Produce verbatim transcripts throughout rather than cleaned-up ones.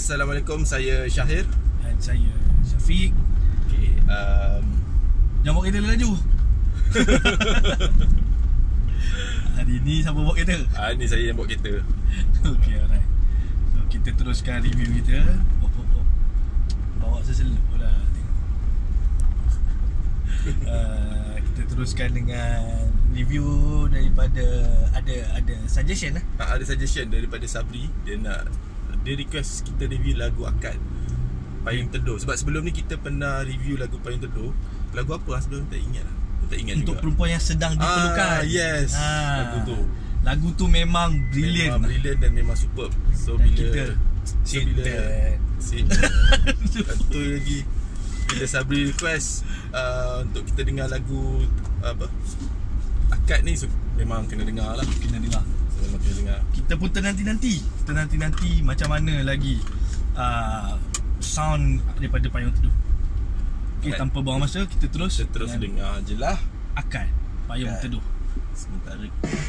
Assalamualaikum, saya Syahir. Dan saya Syafiq. Okay, um... Jangan bawa kereta laju. Hari ni siapa bawa kereta? Ah, ni saya yang bawa kereta. Okay, alright. So kita teruskan review kita. Oh, oh, oh. Bawa seseluk lah tengok. uh, Kita teruskan dengan review daripada Ada ada suggestion lah. Ah, ada suggestion daripada Sabri. Dia nak Dia request kita review lagu akad Payung Teduh. Sebab sebelum ni kita pernah review lagu Payung Teduh. Lagu apa lah sebelum ni tak ingat lah. Tak ingat Untuk juga. perempuan yang sedang diperlukan. Ah, yes. Ah, Lagu tu Lagu tu memang brilliant. Memang brilliant dan memang superb. So Dan bila kita So bila si, Satu lagi bila Sabri request uh, untuk kita dengar lagu apa akad ni, so, memang kena dengar lah. Kena dengar. So, memang kena dengar. Kita pun ternanti-nanti Kita nanti-nanti macam mana lagi uh, sound daripada Payung Teduh. Okay, Alright. tanpa buang masa, kita terus Kita terus dengar je lah. Akad Payung Akad. Teduh. Sementara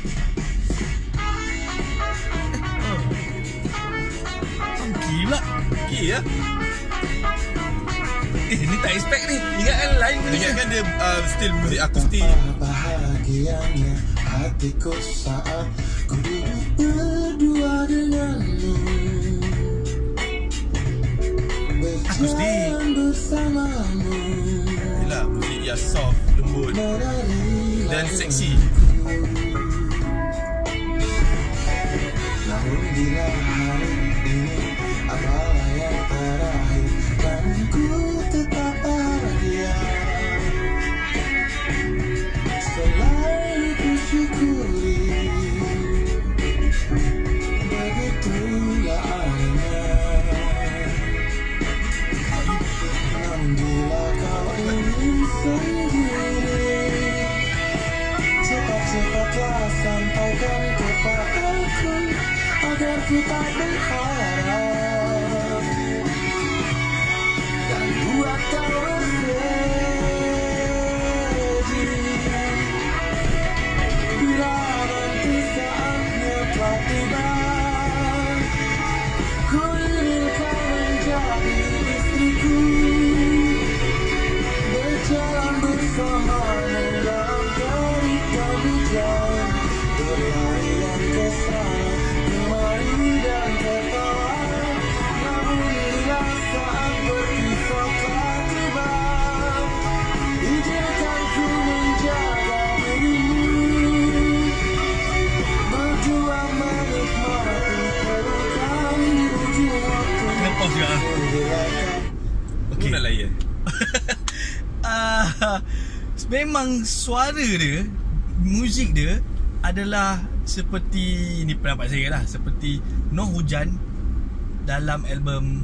Oh. Funky pula. okay ya. Eh, ni tak expect ni. Ingatkan lain punya. Ingatkan dia uh, still muzik akustik. Bahagianya hatiku saat ku duduk berdua denganmu, berjalan bersamamu. Yelah, muzik yang soft, lembut dan seksi. Namun bila hari ini adalah yang terakhir, dan ku tetap bahagia. Selalu ku syukuri, begitulah adanya. Namun bila kau ingin sendiri, cepat-cepatlah sampaikan kepadaku agar ku tak berharap, dan buat kau bersedih. Bila nanti saatnya telah tiba, ku ingin kau menjadi istriku, berjalan bersama dalam cerita bijak, berlari dan kesal, kemari dan tertawa. Namun bila saat berpisah telah tiba, izinkan ku menjaga dirimu, berdua menikmati pelukan di ujung waktu. Kena pause juga lah. Aku nak layan. Ah, memang suara dia, muzik dia adalah seperti, ini pendapat saya lah, seperti No Hujan dalam album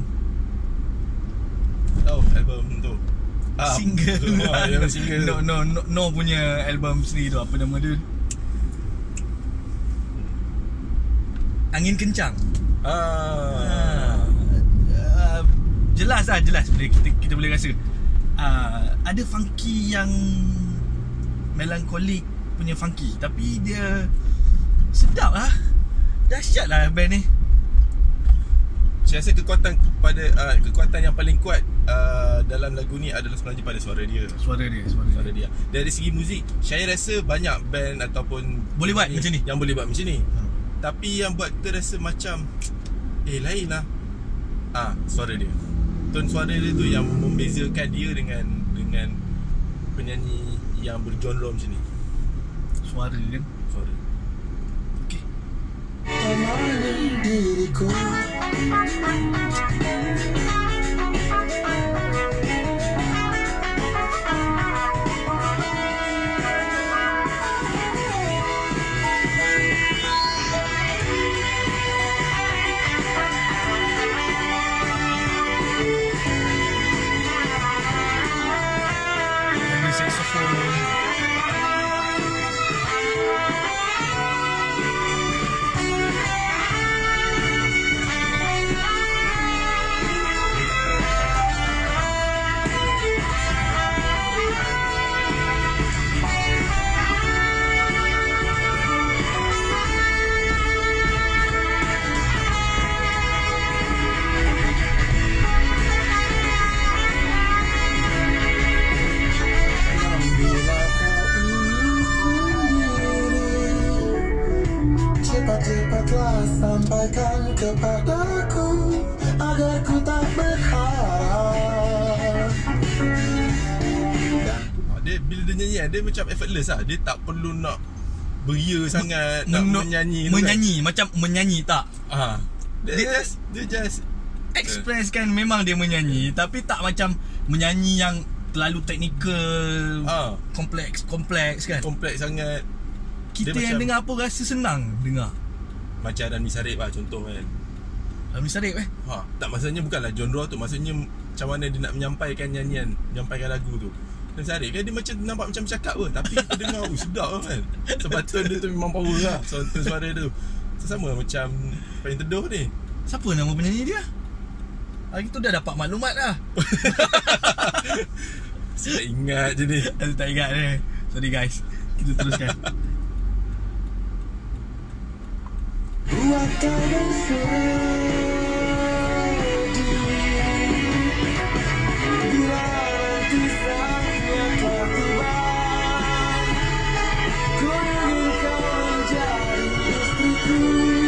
Oh, album tu. Ah, single tu. Oh, album single. no, no, no, no punya album sendiri tu. Apa nama dia? Angin Kencang. Ah. uh, Jelas lah, jelas boleh, kita, kita boleh rasa uh, ada funky yang melankolik punya funky, tapi dia sedap lah. Dahsyat lah band ni. Saya rasa kekuatan pada uh, kekuatan yang paling kuat uh, dalam lagu ni adalah sebenarnya pada suara dia. Suara dia, suara, Suara dia. Dari segi muzik, saya rasa banyak band ataupun Boleh buat macam ni. yang boleh buat macam ni. Hmm. Tapi yang buat kita rasa macam eh lain lah. Ah, suara dia. Tone suara dia tu yang membezakan dia dengan dengan penyanyi yang bergenre macam ni. Suara dia kan. Suara. Okay. Temani diriku, Ada saxophone. padaku agar ku tak berharap. Ah, Dia bila dia nyanyi dia macam effortless lah. Dia tak perlu nak beria sangat, nak Men- menyanyi tu Menyanyi Macam menyanyi tak kan. Ah, dia, Dia- just dia just Express kan. Memang dia menyanyi, tapi tak macam menyanyi yang terlalu teknikal, Ah. kompleks kompleks kan. kompleks sangat. Kita dia yang macam- dengar pun rasa senang dengar. Macam Rami Sarip lah contoh kan. Rami Sarip eh Ha, tak maksudnya bukanlah genre tu, maksudnya macam mana dia nak menyampaikan nyanyian, menyampaikan lagu tu. Dan Sarip kan dia macam nampak macam bercakap pun, tapi kita dengar oh, sedap kan. Sebab tone dia tu memang power lah. So, tone suara dia tu sama macam Paling Teduh ni. Siapa nama penyanyi dia? Hari tu dah dapat maklumat dah. Saya tak ingat je ni. Saya tak ingat ni. Sorry guys. Kita teruskan. Buat kau bersedih bila nanti saatnya kau tiba. Ku ingin kau menjadi istriku,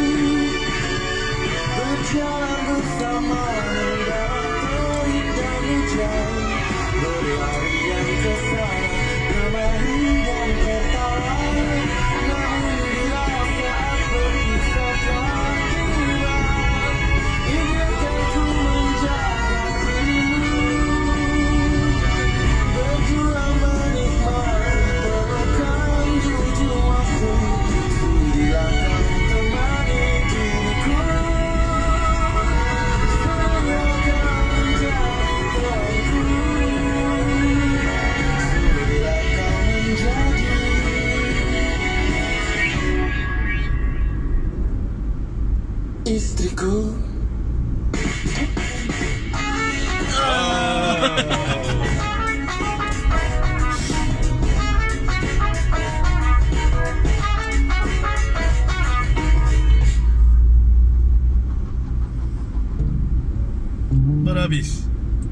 berjalan bersama dalam terik dan hujan, berlarian ke sana kemari dan tertawa. Namun bila saat berpisah telah tiba, izinkan ku menjaga dirimu, berdua menikmati pelukan jujur waktu. Sudilah kau temani diriku, semoga kau menjadi tuanku. Sudilah kau menjadi istriku. Baru habis.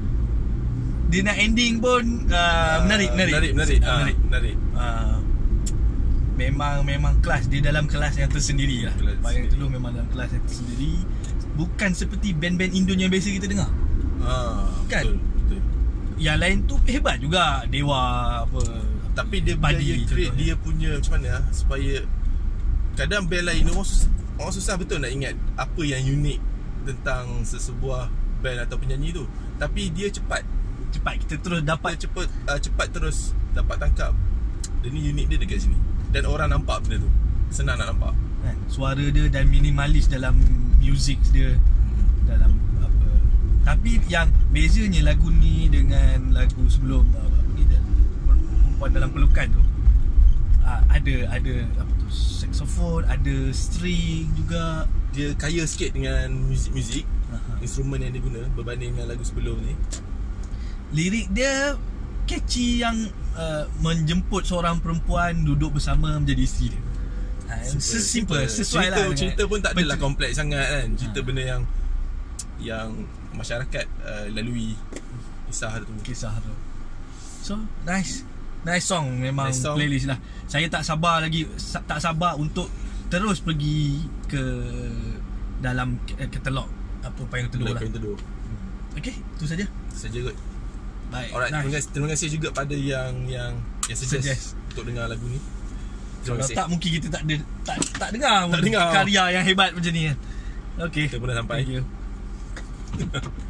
Dia nak ending pun uh, menarik, menarik. Menarik, menarik. Ah, menarik. menarik. Uh, memang memang kelas dia dalam kelas yang tersendiri lah. Kelas Payung sendiri. Teduh memang dalam kelas yang tersendiri. Bukan seperti band-band Indo yang biasa kita dengar. Ah, Kan? betul, betul. Yang lain tu hebat juga. Dewa apa. Tapi dia Padi berjaya create contohnya. dia punya macam mana ah, supaya kadang band lain orang susah, orang susah betul nak ingat apa yang unik tentang sesebuah band atau penyanyi tu. Tapi dia cepat. Cepat kita terus dapat. Dia cepat uh, cepat terus dapat tangkap. Dia ni unik dia dekat sini. Dan orang nampak benda tu. Senang nak nampak. Kan? Suara dia dan minimalis dalam music dia, dalam apa. Tapi yang bezanya lagu ni dengan lagu sebelum apa ni, Perempuan Dalam Pelukan tu, uh, ada ada apa tu, saxophone, ada string juga. Dia kaya sikit dengan muzik-muzik, Aha. instrumen yang dia guna berbanding dengan lagu sebelum ni. Lirik dia catchy, yang uh, menjemput seorang perempuan duduk bersama menjadi isteri dia. Ha, sesimpel, sesuai cerita, lah. Cerita pun tak adalah Betul. kompleks sangat kan. Cerita Ha. benda yang yang masyarakat uh, lalui, kisah tu. Kisah tu. So nice. Nice song. Memang Nice song. playlist lah. Saya tak sabar lagi, sa- Tak sabar untuk terus pergi ke dalam k- katalog apa Payung Teduh lah. Payung Teduh. Okay, itu saja. Itu saja kot. Baik. Alright, nice. terima kasih terima kasih juga pada yang yang yang suggest, Suggest. untuk dengar lagu ni. Terima Kalau kasih. tak mungkin kita tak ada tak tak dengar, Tak dengar. karya yang hebat macam ni kan. Okay. Kita pun dah sampai. Thank you.